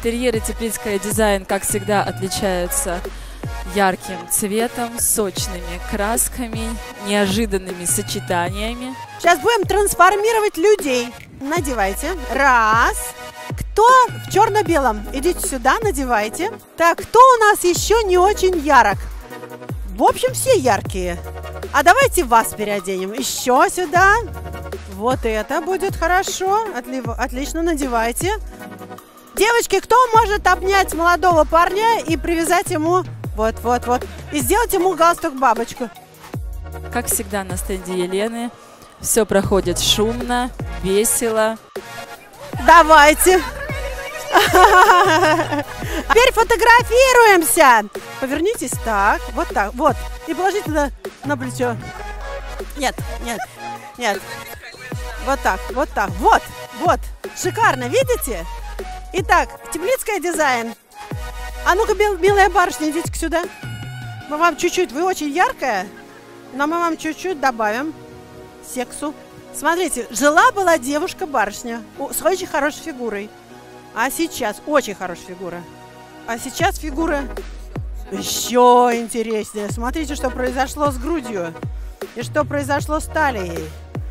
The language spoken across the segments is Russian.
Интерьеры Теплицкая дизайн, как всегда, отличаются ярким цветом, сочными красками, неожиданными сочетаниями. Сейчас будем трансформировать людей. Надевайте. Раз. Кто в черно-белом? Идите сюда, надевайте. Так, кто у нас еще не очень ярок? В общем, все яркие. А давайте вас переоденем. Еще сюда. Вот это будет хорошо. Отлично, надевайте. Девочки, кто может обнять молодого парня и привязать ему... Вот. И сделать ему галстук-бабочку. Как всегда на стенде Елены все проходит шумно, весело. Давайте. Теперь фотографируемся. Повернитесь так, вот. И положите на плечо. Нет. Вот так. Вот. Шикарно, видите? Итак, Теплицкая дизайн. А ну-ка, милая барышня, идите сюда. Мы вам чуть-чуть, вы очень яркая, но мы вам чуть-чуть добавим сексу. Смотрите, жила-была девушка-барышня с очень хорошей фигурой. А сейчас очень хорошая фигура. А сейчас фигура еще интереснее. Смотрите, что произошло с грудью. И что произошло с талией.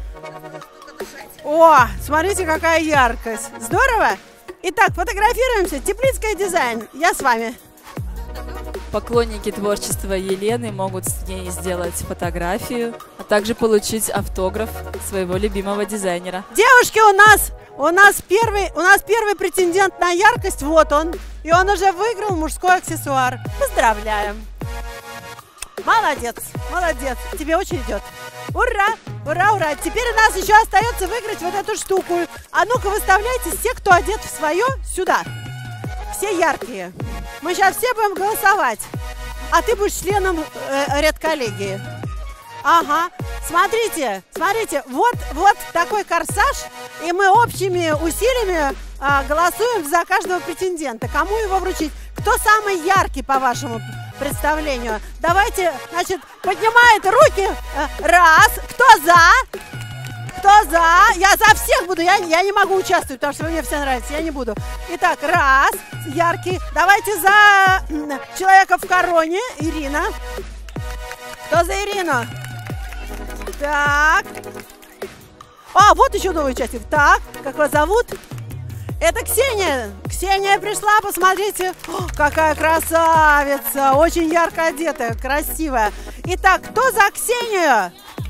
О, смотрите, какая яркость. Здорово? Итак, фотографируемся. Теплицкая дизайн. Я с вами. Поклонники творчества Елены могут с ней сделать фотографию, а также получить автограф своего любимого дизайнера. Девушки, у нас первый претендент на яркость. Вот он. И он уже выиграл мужской аксессуар. Поздравляем. Молодец. Тебе очень идет. Ура. Теперь у нас еще остается выиграть вот эту штуку. А ну-ка, выставляйтесь все, кто одет в свое, сюда. Все яркие. Мы сейчас все будем голосовать. А ты будешь членом редколлегии. Ага. Смотрите. Вот такой корсаж. И мы общими усилиями голосуем за каждого претендента. Кому его вручить? Кто самый яркий, по вашему представлению? Давайте, значит, поднимает руки. Раз. Кто за? Я за всех буду. Я не могу участвовать, потому что вы мне все нравитесь. Я не буду. Итак, раз. Яркий. Давайте за человека в короне. Ирина. Кто за Ирину? Так. А, вот еще новый участник. Так, как вас зовут? Это Ксения. Ксения пришла, посмотрите. О, какая красавица. Очень ярко одетая, красивая. Итак, кто за Ксению?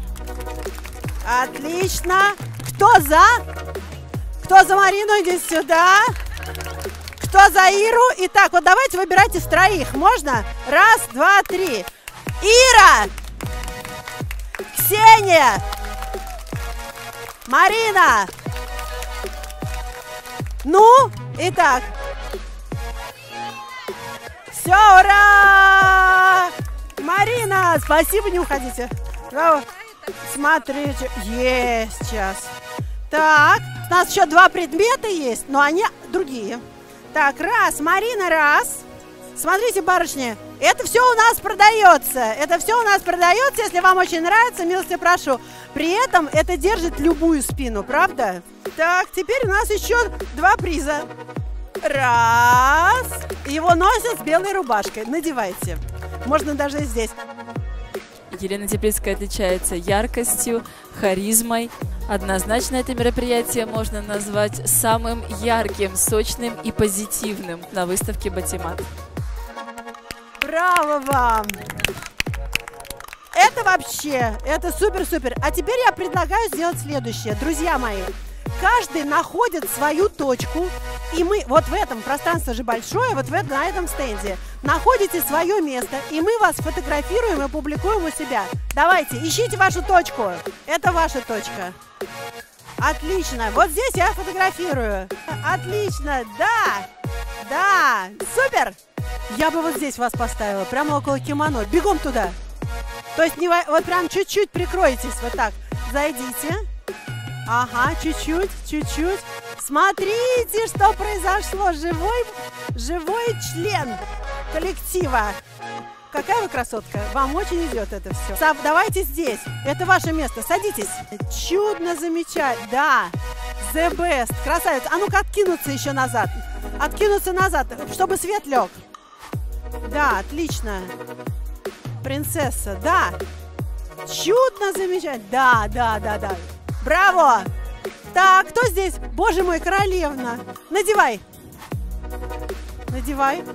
Отлично. Кто за Марину? Иди сюда. Кто за Иру? Итак, вот давайте выбирайте с троих. Можно? Раз, два, три. Ира. Ксения. Марина. Ну, итак. Все, ура! Марина, спасибо, не уходите. Браво. Смотрите, есть сейчас. Так, у нас еще два предмета есть, но они другие. Так, раз, Марина, раз. Смотрите, барышни, это все у нас продается. Если вам очень нравится, милости прошу. При этом это держит любую спину, правда? Так, теперь у нас еще два приза. Раз. Его носят с белой рубашкой. Надевайте. Можно даже здесь. Елена Теплицкая отличается яркостью, харизмой. Однозначно это мероприятие можно назвать самым ярким, сочным и позитивным на выставке «Батимат». Браво вам! Это супер-супер. А теперь я предлагаю сделать следующее. Друзья мои, каждый находит свою точку, и мы вот в этом, пространство же большое, вот на этом стенде, находите свое место, и мы вас фотографируем и публикуем у себя. Давайте, ищите вашу точку. Это ваша точка. Отлично. Вот здесь я фотографирую. Отлично. Да. Супер. Я бы вот здесь вас поставила, прямо около кимоно. Бегом туда. То есть вот прям чуть-чуть прикройтесь. Вот так. Зайдите. Ага, чуть-чуть. Смотрите, что произошло. Живой член коллектива. Какая вы красотка. Вам очень идет это все. Давайте здесь. Это ваше место. Садитесь. Чудно, замечательно. Да. The best. Красавица. А ну-ка откинуться еще назад. откинуться назад, чтобы свет лег. Да, отлично. Принцесса, да. Чудно, замечательно. Да, да, да, да. Браво! Так, кто здесь? Боже мой, королевна. Надевай. Надевай.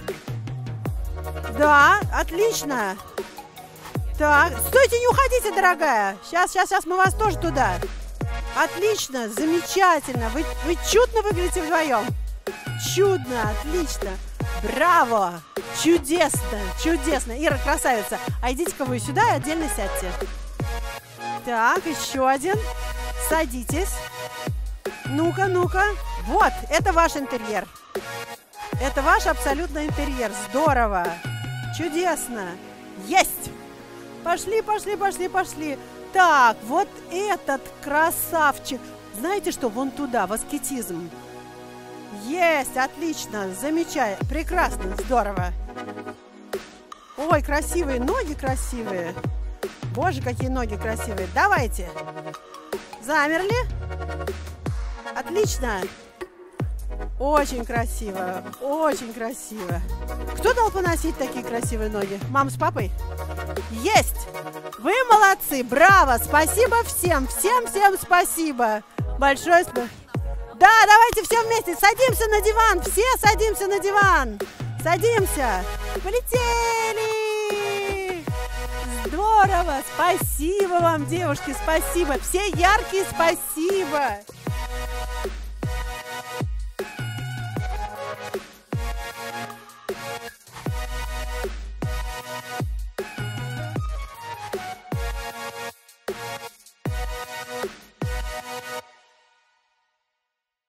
Да, отлично. Так, стойте, не уходите, дорогая. Сейчас мы вас тоже туда. Отлично, замечательно. Вы чудно выглядите вдвоем. Чудно, отлично. Браво. Чудесно, чудесно. Ира, красавица. А идите-ка вы сюда и отдельно сядьте. Так, еще один. Садитесь. Ну-ка, ну-ка. Вот, это ваш интерьер. Это ваш абсолютно интерьер. Здорово. Чудесно. Есть. Пошли, пошли, пошли, пошли. Так, вот этот красавчик. Знаете что? Вон туда, в аскетизм. Есть, отлично, замечательно, прекрасно, здорово. Ой, красивые ноги, красивые. Боже, какие ноги красивые. Давайте. Замерли. Отлично. Очень красиво, очень красиво. Кто дал поносить такие красивые ноги? Мама с папой? Есть! Вы молодцы, браво, спасибо всем, всем спасибо. Большое спасибо. Да, давайте все вместе, садимся на диван, все садимся на диван. Садимся. Полетели. Здорово, спасибо вам, девушки, спасибо. Все яркие, спасибо.